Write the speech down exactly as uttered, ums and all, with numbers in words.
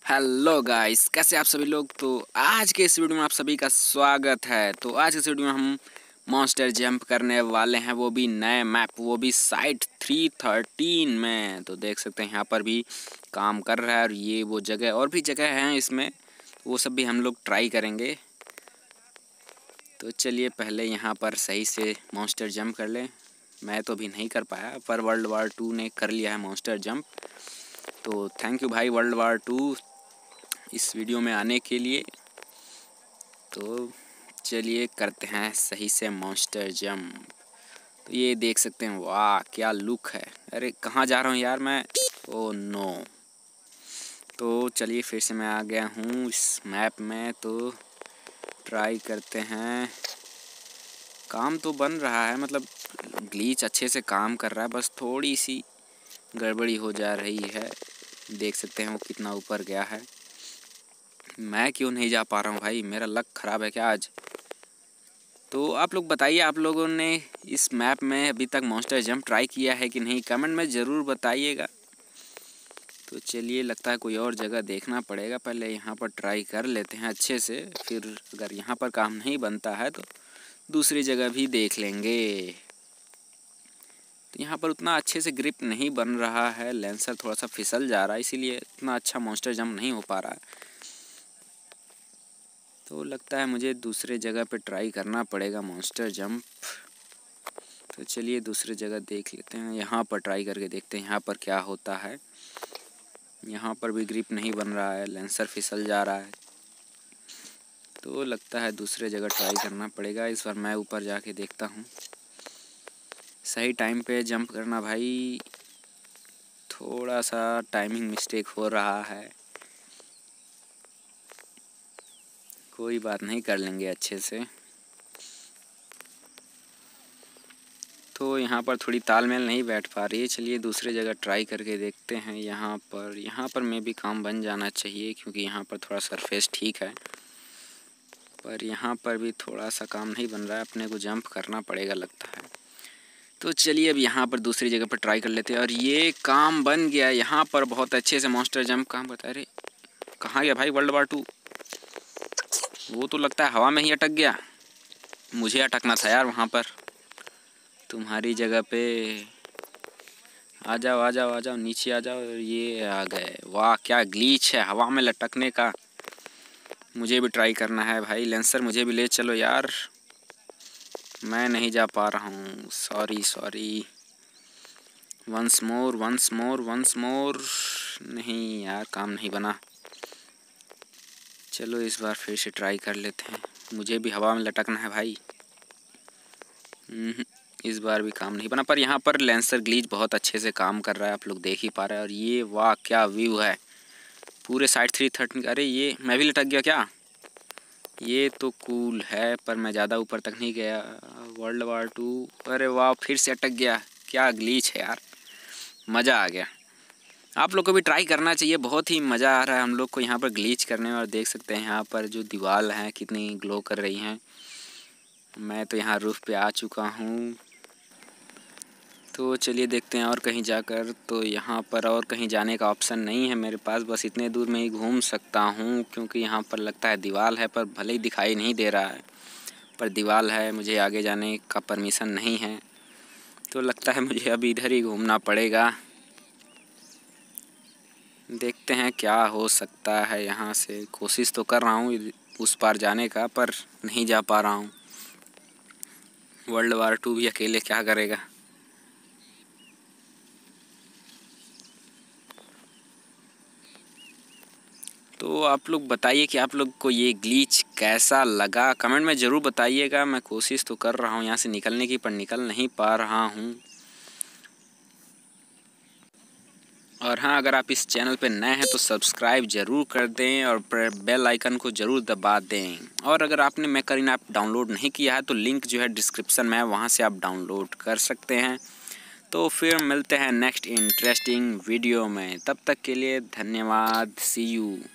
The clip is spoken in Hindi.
हेलो गाइस, कैसे आप सभी लोग। तो आज के इस वीडियो में आप सभी का स्वागत है। तो आज के इस वीडियो में हम मॉन्स्टर जंप करने वाले हैं, वो भी नए मैप, वो भी साइट थ्री थर्टीन में। तो देख सकते हैं यहाँ पर भी काम कर रहा है और ये वो जगह और भी जगह हैं इसमें, वो सब भी हम लोग ट्राई करेंगे। तो चलिए पहले यहाँ पर सही से मॉन्स्टर जंप कर लें। मैं तो अभी नहीं कर पाया, पर वर्ल्ड वार टू ने कर लिया है मॉन्स्टर जंप। तो थैंक यू भाई वर्ल्ड वार टू इस वीडियो में आने के लिए। तो चलिए करते हैं सही से मॉन्स्टर जंप। तो ये देख सकते हैं, वाह क्या लुक है। अरे कहाँ जा रहा हूँ यार मैं, ओ नो। तो चलिए फिर से मैं आ गया हूँ इस मैप में। तो ट्राई करते हैं। काम तो बन रहा है, मतलब ग्लीच अच्छे से काम कर रहा है, बस थोड़ी सी गड़बड़ी हो जा रही है। देख सकते हैं वो कितना ऊपर गया है। मैं क्यों नहीं जा पा रहा हूँ भाई, मेरा लक ख़राब है क्या आज। तो आप लोग बताइए, आप लोगों ने इस मैप में अभी तक मॉन्स्टर जंप ट्राई किया है कि नहीं, कमेंट में ज़रूर बताइएगा। तो चलिए लगता है कोई और जगह देखना पड़ेगा, पहले यहाँ पर ट्राई कर लेते हैं अच्छे से, फिर अगर यहाँ पर काम नहीं बनता है तो दूसरी जगह भी देख लेंगे। तो यहाँ पर उतना अच्छे से ग्रिप नहीं बन रहा है, लेंसर थोड़ा सा फिसल जा रहा है, इसीलिए उतना अच्छा मॉन्स्टर जंप नहीं हो पा रहा है। तो लगता है मुझे दूसरे जगह पे ट्राई करना पड़ेगा मॉन्स्टर जंप। तो चलिए दूसरी जगह देख लेते हैं, यहाँ पर ट्राई करके देखते हैं यहाँ पर क्या होता है। यहाँ पर भी ग्रिप नहीं बन रहा है, लेंसर फिसल जा रहा है। तो लगता है दूसरे जगह ट्राई करना पड़ेगा। इस बार मैं ऊपर जाके देखता हूँ। सही टाइम पे जंप करना भाई, थोड़ा सा टाइमिंग मिस्टेक हो रहा है, कोई बात नहीं, कर लेंगे अच्छे से। तो यहाँ पर थोड़ी तालमेल नहीं बैठ पा रही है, चलिए दूसरे जगह ट्राई करके देखते हैं। यहाँ पर यहाँ पर में भी काम बन जाना चाहिए, क्योंकि यहाँ पर थोड़ा सरफेस ठीक है, पर यहाँ पर भी थोड़ा सा काम नहीं बन रहा है, अपने को जंप करना पड़ेगा लगता है। तो चलिए अब यहाँ पर दूसरी जगह पर ट्राई कर लेते हैं। और ये काम बन गया, यहाँ पर बहुत अच्छे से मॉन्स्टर जंप काम बता। अरे कहाँ गया भाई वर्ल्ड वार टू, वो तो लगता है हवा में ही अटक गया। मुझे अटकना था यार वहाँ पर, तुम्हारी जगह पे। आ जाओ आ जाओ आ जाओ, नीचे आ जाओ। ये आ गए, वाह क्या ग्लीच है हवा में लटकने का। मुझे भी ट्राई करना है भाई, लेंसर मुझे भी ले चलो यार, मैं नहीं जा पा रहा हूँ, sorry sorry. Once more once more once more, नहीं यार काम नहीं बना। चलो इस बार फिर से ट्राई कर लेते हैं, मुझे भी हवा में लटकना है भाई। इस बार भी काम नहीं बना, पर यहाँ पर लेंसर ग्लीच बहुत अच्छे से काम कर रहा है, आप लोग देख ही पा रहे हैं। और ये वाह क्या व्यू है पूरे साइड थ्री थर्टी। अरे ये मैं भी लटक गया क्या, ये तो कूल है, पर मैं ज़्यादा ऊपर तक नहीं गया। वर्ल्ड वार टू, अरे वाह फिर से अटक गया, क्या ग्लीच है यार, मज़ा आ गया। आप लोग को भी ट्राई करना चाहिए, बहुत ही मज़ा आ रहा है हम लोग को यहाँ पर ग्लीच करने में। और देख सकते हैं यहाँ पर जो दीवार हैं कितनी ग्लो कर रही हैं। मैं तो यहाँ रूफ पे आ चुका हूँ। तो चलिए देखते हैं और कहीं जाकर। तो यहाँ पर और कहीं जाने का ऑप्शन नहीं है मेरे पास, बस इतने दूर में ही घूम सकता हूँ, क्योंकि यहाँ पर लगता है दीवार है, पर भले ही दिखाई नहीं दे रहा है, पर दीवार है, मुझे आगे जाने का परमिशन नहीं है। तो लगता है मुझे अभी इधर ही घूमना पड़ेगा। देखते हैं क्या हो सकता है यहाँ से, कोशिश तो कर रहा हूँ उस पार जाने का, पर नहीं जा पा रहा हूँ। वर्ल्ड वार टू भी अकेले क्या करेगा। तो आप लोग बताइए कि आप लोग को ये ग्लीच कैसा लगा, कमेंट में ज़रूर बताइएगा। मैं कोशिश तो कर रहा हूँ यहाँ से निकलने की, पर निकल नहीं पा रहा हूँ। और हाँ, अगर आप इस चैनल पे नए हैं तो सब्सक्राइब ज़रूर कर दें और बेल आइकन को ज़रूर दबा दें। और अगर आपने मैकरीन ऐप डाउनलोड नहीं किया है तो लिंक जो है डिस्क्रिप्शन में है, वहाँ से आप डाउनलोड कर सकते हैं। तो फिर मिलते हैं नेक्स्ट इंटरेस्टिंग वीडियो में, तब तक के लिए धन्यवाद, सी यू।